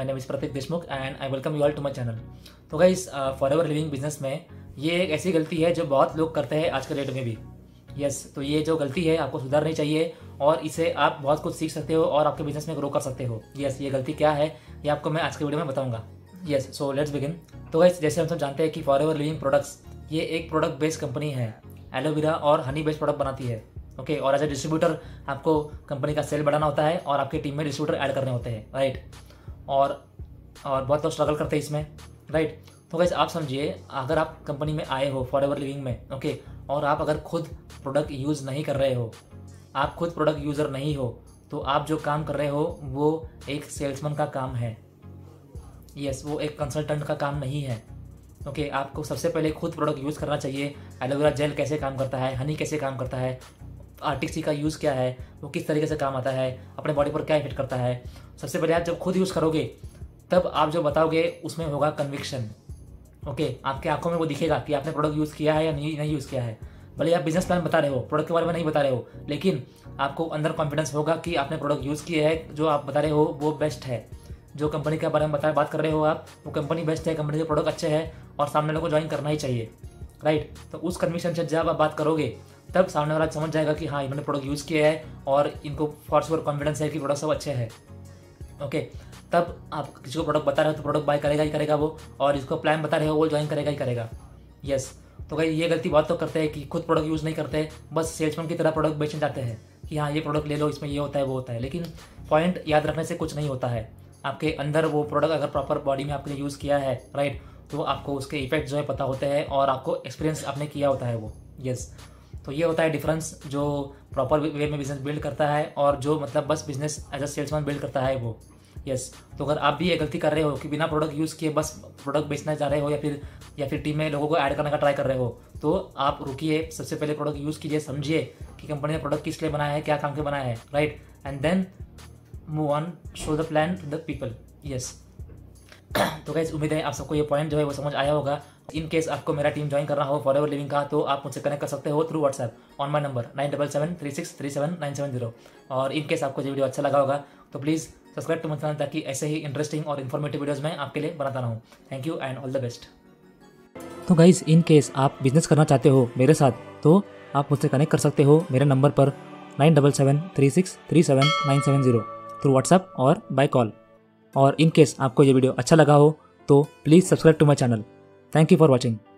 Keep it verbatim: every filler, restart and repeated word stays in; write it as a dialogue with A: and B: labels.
A: My name is Prateek Deshmukh and I welcome you all to my channel. तो guys, Forever Living business में ये एक ऐसी गलती है जो बहुत लोग करते हैं आज के डेट में भी। यस yes, तो ये जो गलती है आपको सुधारनी चाहिए और इससे आप बहुत कुछ सीख सकते हो और आपके बिजनेस में ग्रो कर सकते हो। यस yes, ये गलती क्या है ये आपको मैं आज के वीडियो में बताऊंगा। Yes, so let's begin. तो गाइस, जैसे हम सब जानते हैं कि फॉरएवर लिविंग प्रोडक्ट्स ये एक प्रोडक्ट बेस्ड कंपनी है, एलोवेरा और हनी बेस्ड प्रोडक्ट बनाती है। ओके okay, और एज ए डिस्ट्रीब्यूटर आपको कंपनी का सेल बढ़ाना होता है और आपकी टीम में डिस्ट्रीब्यूटर ऐड करने होते हैं, राइट। और और बहुत लोग स्ट्रगल करते हैं इसमें, राइट। तो गाइस, आप समझिए, अगर आप कंपनी में आए हो फॉरएवर लिविंग में, ओके okay, और आप अगर खुद प्रोडक्ट यूज़ नहीं कर रहे हो, आप खुद प्रोडक्ट यूज़र नहीं हो, तो आप जो काम कर रहे हो वो एक सेल्समैन का काम है। यस, वो एक कंसल्टेंट का काम नहीं है। ओके okay, आपको सबसे पहले खुद प्रोडक्ट यूज़ करना चाहिए। एलोवेरा जेल कैसे काम करता है, हनी कैसे काम करता है, आरटीसी का यूज़ क्या है, वो किस तरीके से काम आता है, अपने बॉडी पर क्या इफेक्ट करता है। सबसे पहले आप जब खुद यूज़ करोगे तब आप जो बताओगे उसमें होगा कन्विक्शन। ओके okay, आपके आंखों में वो दिखेगा कि आपने प्रोडक्ट यूज़ किया है या नहीं नहीं यूज़ किया है। भले आप बिजनेस प्लान बता रहे हो, प्रोडक्ट के बारे में नहीं बता रहे हो, लेकिन आपको अंदर कॉन्फिडेंस होगा कि आपने प्रोडक्ट यूज़ किया है, जो आप बता रहे हो वो बेस्ट है। जो कंपनी के बारे में बता बात कर रहे हो आप, वो कंपनी बेस्ट है, कंपनी के प्रोडक्ट अच्छे हैं और सामने लोगों को ज्वाइन करना ही चाहिए, राइट। तो उस कन्विक्शन से जब आप बात करोगे तब सामने वाला समझ जाएगा कि हाँ, इन्होंने प्रोडक्ट यूज़ किया है और इनको फॉर श्योर कॉन्फिडेंस है कि प्रोडक्ट सब अच्छे हैं। ओके, तब आप किसी को प्रोडक्ट बता रहे हो तो प्रोडक्ट बाय करेगा ही करेगा वो, और इसको प्लान बता रहे हो वो ज्वाइन करेगा ही करेगा। यस, तो भाई ये गलती बहुत तो करते हैं कि खुद प्रोडक्ट यूज़ नहीं करते, बस सेल्समैन की तरह प्रोडक्ट बेचने जाते हैं कि हाँ ये प्रोडक्ट ले लो, इसमें ये होता है वो होता है। लेकिन पॉइंट याद रखने से कुछ नहीं होता है। आपके अंदर वो प्रोडक्ट अगर प्रॉपर बॉडी में आपने यूज़ किया है, राइट, तो आपको उसके इफेक्ट जो है पता होते हैं और आपको एक्सपीरियंस आपने किया होता है वो। यस, तो ये होता है डिफरेंस जो प्रॉपर वे में बिजनेस बिल्ड करता है और जो मतलब बस business as a salesman build करता है वो। यस, तो अगर आप भी ये गलती कर रहे हो कि बिना प्रोडक्ट यूज़ किए बस प्रोडक्ट बेचना चाह रहे हो या फिर या फिर टीम में लोगों को ऐड करने का ट्राई कर रहे हो, तो आप रुकिए, सबसे पहले प्रोडक्ट यूज़ कीजिए, समझिए कि कंपनी ने प्रोडक्ट किस लिए बनाया है, क्या काम के बनाया है, right, and then move on, show the plan to the people. Yes, तो गाइस, उम्मीद है आप सबको ये पॉइंट जो है वो समझ आया होगा। इन केस आपको मेरा टीम ज्वाइन करना हो फॉरएवर लिविंग का, तो आप मुझसे कनेक्ट कर सकते हो through WhatsApp on my number nine double seven three six three seven nine seven zero. और इन केस आपको ये वीडियो अच्छा लगा होगा तो please subscribe to my channel, ताकि ऐसे ही इंटरेस्टिंग और इन्फॉर्मेटिव वीडियोज़ मैं आपके लिए बनाता रहूँ। Thank you and all the best. तो गाइस, इन केस आप बिजनेस करना चाहते हो मेरे साथ, तो आप मुझसे कनेक्ट कर सकते हो मेरे नंबर पर nine double seven three six three seven nine seven zero through WhatsApp और बाय कॉल। और इन केस आपको ये वीडियो अच्छा लगा हो तो please subscribe to my channel. Thank you for watching.